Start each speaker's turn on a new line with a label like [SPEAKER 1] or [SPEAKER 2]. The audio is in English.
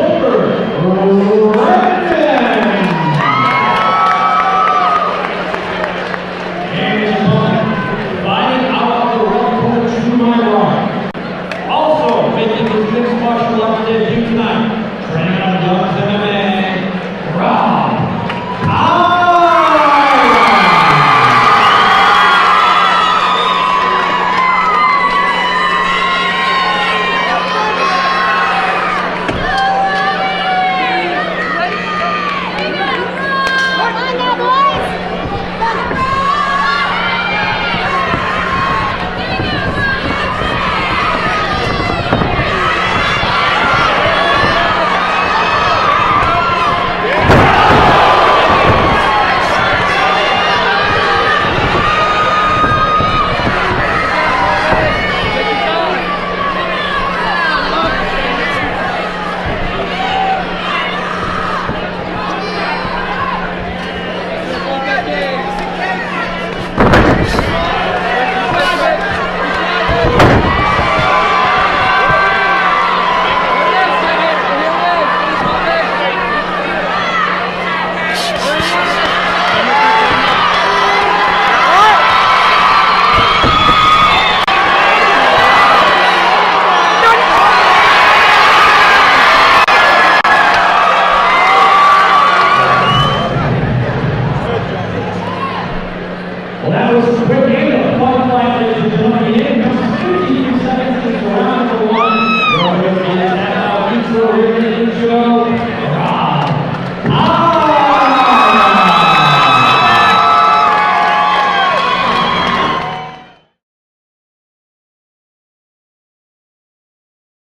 [SPEAKER 1] Clifford Redman. And his opponent, fighting out of the red corner to my right. Also making his mixed martial arts debut tonight, training out of Young's MMA, Robbie. Well, that was quick.